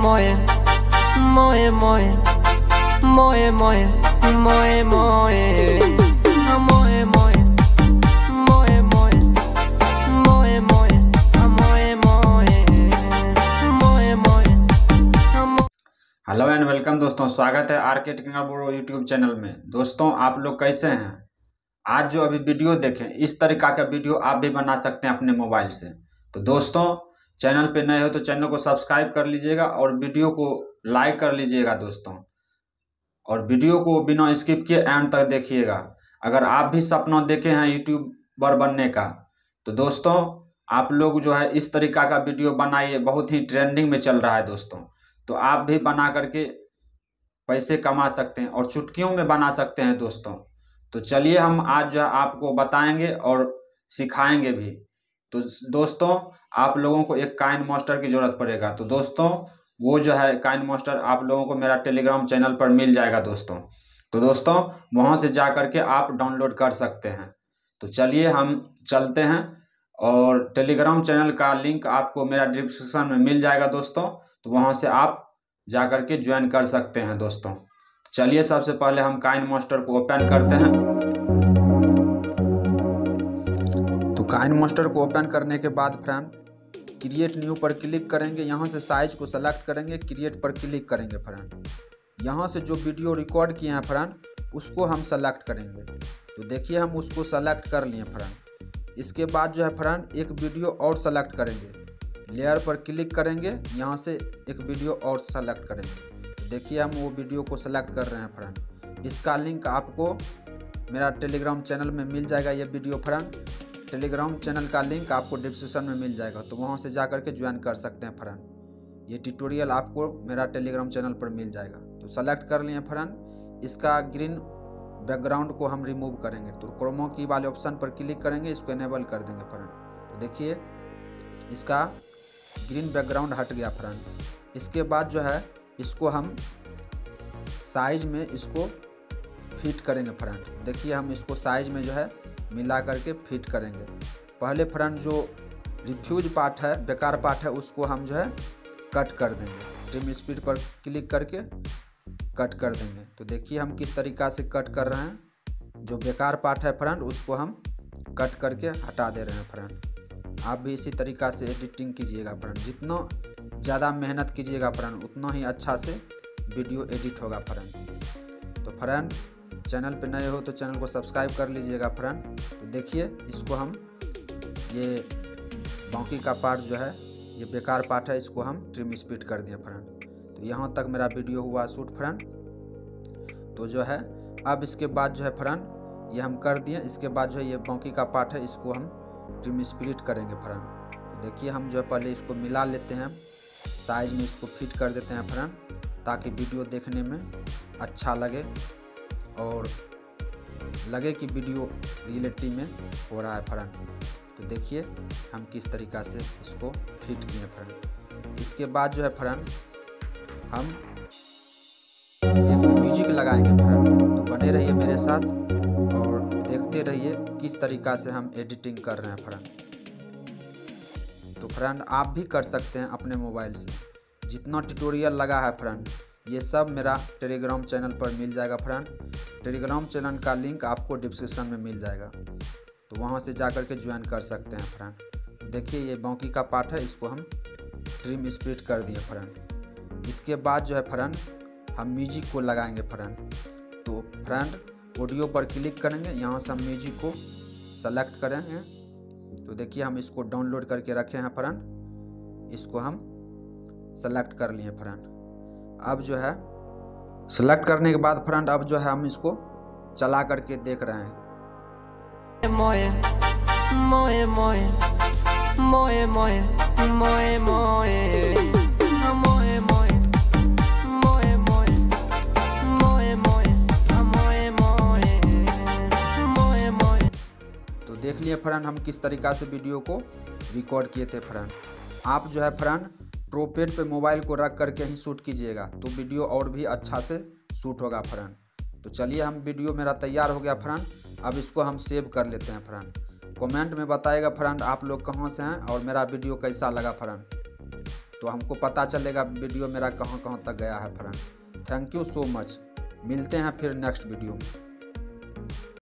moje, moje, moje, moje, moje, moje, moje, moje, moje, moje, moje, moje, moje, moje, moje, moje। Hello and welcome दोस्तों, स्वागत है are के technical bro YouTube channel में। दोस्तों आप लोग कैसे हैं? आज जो अभी वीडियो देखें, इस तरीका का वीडियो आप भी बना सकते हैं अपने मोबाइल से। तो दोस्तों चैनल पे नए हो तो चैनल को सब्सक्राइब कर लीजिएगा और वीडियो को लाइक कर लीजिएगा दोस्तों, और वीडियो को बिना स्किप किए एंड तक देखिएगा। अगर आप भी सपना देखे हैं यूट्यूबर बनने का, तो दोस्तों आप लोग जो है इस तरीका का वीडियो बनाइए, बहुत ही ट्रेंडिंग में चल रहा है दोस्तों। तो आप भी बना करके पैसे कमा सकते हैं और चुटकियों में बना सकते हैं दोस्तों। तो चलिए हम आज जो है आपको बताएंगे और सिखाएंगे भी। तो दोस्तों आप लोगों को एक काइन मास्टर की ज़रूरत पड़ेगा। तो दोस्तों वो जो है काइन मास्टर आप लोगों को मेरा टेलीग्राम चैनल पर मिल जाएगा दोस्तों। तो दोस्तों वहाँ से जा करके आप डाउनलोड कर सकते हैं। तो चलिए हम चलते हैं, और टेलीग्राम चैनल का लिंक आपको मेरा डिस्क्रिप्शन में मिल जाएगा दोस्तों। तो वहाँ से आप जा करके ज्वाइन कर सकते हैं दोस्तों। चलिए सबसे पहले हम काइन मास्टर को ओपन करते हैं। तो काइन मास्टर को ओपन करने के बाद फ्रेंड क्रिएट न्यू पर क्लिक करेंगे। यहाँ से साइज को सेलेक्ट करेंगे, क्रिएट पर क्लिक करेंगे फ्रेंड। यहाँ से जो वीडियो रिकॉर्ड किए हैं फ्रेंड उसको हम सेलेक्ट करेंगे। तो देखिए हम उसको सेलेक्ट कर लिए फ्रेंड। इसके बाद जो है फ्रेंड एक वीडियो और सेलेक्ट करेंगे, लेयर पर क्लिक करेंगे, यहाँ से एक वीडियो और सेलेक्ट करेंगे। देखिए हम वो वीडियो को सेलेक्ट कर रहे हैं फ्रेंड। इसका लिंक आपको मेरा टेलीग्राम चैनल में मिल जाएगा। ये वीडियो फ्रेंड टेलीग्राम चैनल का लिंक आपको डिस्क्रिप्शन में मिल जाएगा, तो वहाँ से जा कर के ज्वाइन कर सकते हैं फ्रेंड। ये ट्यूटोरियल आपको मेरा टेलीग्राम चैनल पर मिल जाएगा। तो सेलेक्ट कर लिए फ्रेंड। इसका ग्रीन बैकग्राउंड को हम रिमूव करेंगे, तो क्रोमा की वाले ऑप्शन पर क्लिक करेंगे, इसको इनेबल कर देंगे फ्रेंड। तो देखिए इसका ग्रीन बैकग्राउंड हट गया फ्रेंड। इसके बाद जो है इसको हम साइज में इसको फिट करेंगे फ्रेंड। देखिए हम इसको साइज में जो है मिला करके फिट करेंगे। पहले फ्रेंड जो रिफ्यूज पार्ट है, बेकार पार्ट है, उसको हम जो है कट कर देंगे। ट्रिम स्पीड पर क्लिक करके कट कर देंगे। तो देखिए हम किस तरीका से कट कर रहे हैं। जो बेकार पार्ट है फ्रेंड उसको हम कट करके हटा दे रहे हैं फ्रेंड। आप भी इसी तरीका से एडिटिंग कीजिएगा फ्रेंड। जितना ज़्यादा मेहनत कीजिएगा फ्रेंड उतना ही अच्छा से वीडियो एडिट होगा फ्रेंड। तो फ्रेंड चैनल पे नए हो तो चैनल को सब्सक्राइब कर लीजिएगा फ्रेंड। तो देखिए इसको हम ये बाकी का पार्ट जो है, ये बेकार पार्ट है, इसको हम ट्रिम स्पीड कर दिए फ्रेंड। तो यहाँ तक मेरा वीडियो हुआ शूट फ्रेंड। तो जो है अब इसके बाद जो है फ्रेंड ये हम कर दिए। इसके बाद जो है ये बाकी का पार्ट है, इसको हम ट्रिम स्प्लिट करेंगे फ्रेंड। तो देखिए हम जो है पहले इसको मिला लेते हैं, साइज में इसको फिट कर देते हैं फ्रेंड, ताकि वीडियो देखने में अच्छा लगे और लगे कि वीडियो रियलिटी में हो रहा है फ्रेंड। तो देखिए हम किस तरीका से इसको फिट किए फ्रेंड। इसके बाद जो है फ्रेंड हम एक म्यूजिक लगाएंगे फ्रेंड। तो बने रहिए मेरे साथ और देखते रहिए किस तरीका से हम एडिटिंग कर रहे हैं फ्रेंड। तो फ्रेंड आप भी कर सकते हैं अपने मोबाइल से। जितना ट्यूटोरियल लगा है फ्रेंड ये सब मेरा टेलीग्राम चैनल पर मिल जाएगा फ्रेंड। टेलीग्राम चैनल का लिंक आपको डिस्क्रिप्शन में मिल जाएगा, तो वहाँ से जा कर के ज्वाइन कर सकते हैं फ्रेंड। देखिए ये बाकी का पार्ट है, इसको हम ट्रिम स्प्लिट कर दिए फ्रेंड। इसके बाद जो है फ्रेंड हम म्यूजिक को लगाएंगे फ्रेंड। तो फ्रेंड ऑडियो पर क्लिक करेंगे, यहाँ से हम म्यूजिक को सेलेक्ट करेंगे। तो देखिए हम इसको डाउनलोड करके रखे हैं फ्रेंड, इसको हम सेलेक्ट कर लिए फ्रेंड। अब जो है सेलेक्ट करने के बाद फ्रेंड अब जो है हम इसको चला करके देख रहे हैं। Moje, moje, moje, moje, moje, moje, moje, moje, moje, moje, moje, moje, moje, moje, moje। तो देख लिए फ्रेंड हम किस तरीका से वीडियो को रिकॉर्ड किए थे फ्रेंड। आप जो है फ्रेंड ट्राइपॉड पे मोबाइल को रख करके ही शूट कीजिएगा, तो वीडियो और भी अच्छा से शूट होगा फ्रेंड। तो चलिए हम वीडियो मेरा तैयार हो गया फ्रेंड। अब इसको हम सेव कर लेते हैं फ्रेंड। कमेंट में बताइएगा फ्रेंड आप लोग कहाँ से हैं और मेरा वीडियो कैसा लगा फ्रेंड। तो हमको पता चलेगा वीडियो मेरा कहाँ कहाँ तक गया है friend. Thank you so much. मिलते हैं फिर नेक्स्ट वीडियो में।